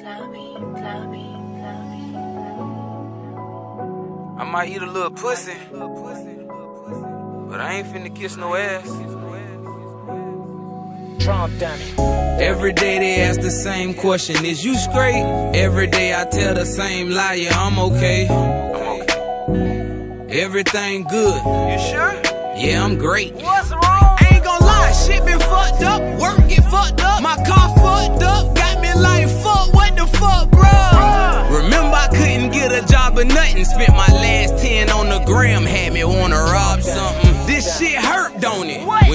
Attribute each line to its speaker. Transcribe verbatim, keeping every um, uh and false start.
Speaker 1: I might eat a little pussy, but I ain't finna kiss no ass. Drumdummie. Every day they ask the same question, is you straight? Every day I tell the same lie, yeah, I'm okay. Everything good. You sure? Yeah, I'm great. What's wrong? Ain't gon' lie, shit been fucked up, work get fucked up, my car fucked up, got me like fuck, what the fuck, bruh? Remember I couldn't get a job or nothing, spent my last ten on the gram, had me wanna rob something. This shit hurt, don't it? What?